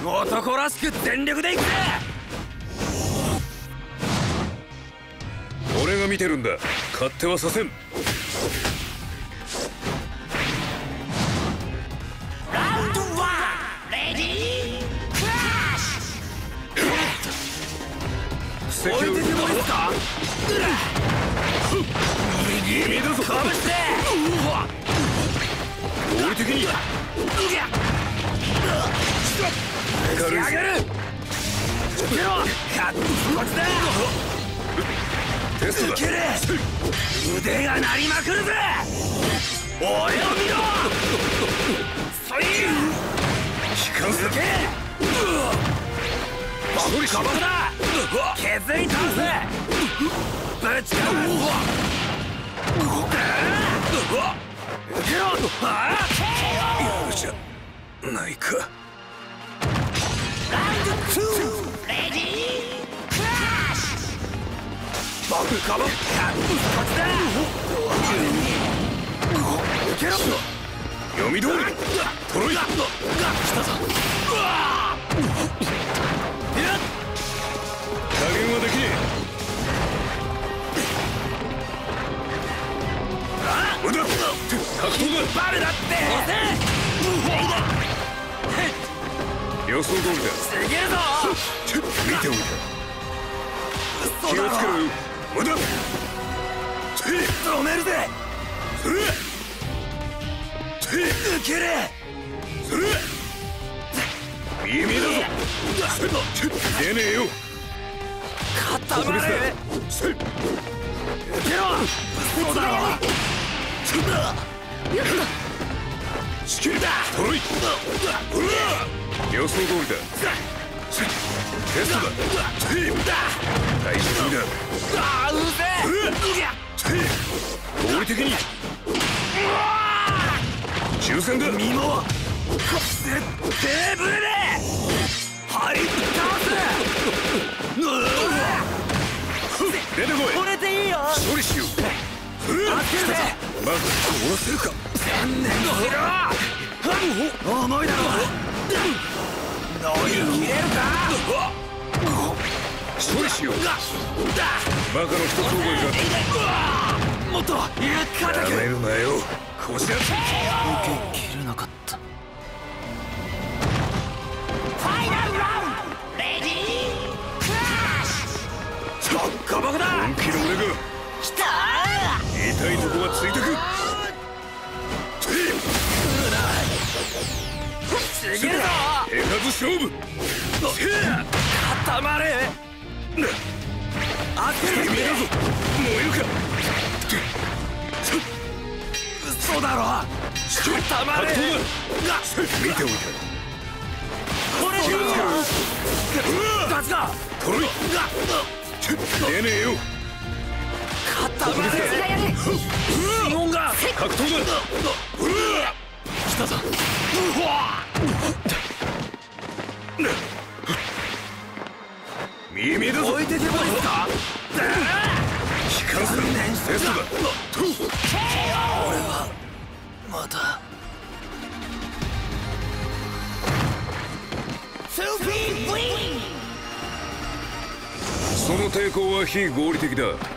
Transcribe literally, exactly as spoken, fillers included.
男らしく全力でいくぜ。 俺が見てるんだ。勝手はさせん。 ラウンドワンレディークラッシュ。 置いててもいいか。 右だぞ。 かぶして。 合理的に軽い。上げる。受けろ。こっちだ。 テストだ。 受けれ。腕が鳴りまくるぜ。俺を見ろ。そい。 機関銃。 受け。 処理しろ。 だ。削り倒せ。ぶちかむ。受けろ。ああ。 やるじゃないか。 ラウンドツーレディークラッシュ。 バブカバ。こっちだ。受けろ。 読み通り。トロイ。 来たぞ。 加減はできねえ。無駄。格闘だ。 バルだって。 予想通りだ。 すげえぞ。 見ておいた。 嘘だろ。 気をつけろよ。無駄。 止めるぜ。 それ受けれ。 それ耳だぞ。出ねえよ。 固まれ。 せっ受けろ。嘘だろ。 仕切りだ。トロイ。予想通りだ。テストだ。大丈夫だ。 ああ、うぜえ。 合理的に抽選だ。 身もテーブルで張り倒す。 出てこい。 これでいいよ。 処理しよう。 当てるぜ。 まず殺せるか。 残念しろ。重いだろ。乗り切れるか。 処理しよう。バカの一つ覚えもっとゆっかが。 だけ。 やめるなよ。こしらせ。 受け切れなかった。 ファイナルラウンドレディークラッシュ。 ボッコボコだ。 本気の俺がきたー。 痛いとこはついてく。 すげえぞ。 手数勝負。 固まれ。当てる君だぞ。燃えるか。 嘘だろ。固まれ。 格闘だ。見ておいた。 これ気をつけろよ。 ガツだ。 トロイ。出ねえよ。 固まれ。指紋が。 格闘だ。 来たぞ。 耳だぞ。 置いててもいいか。 機関銃。テストだ。 俺はまたツーピーブリン。 その抵抗は非合理的だ。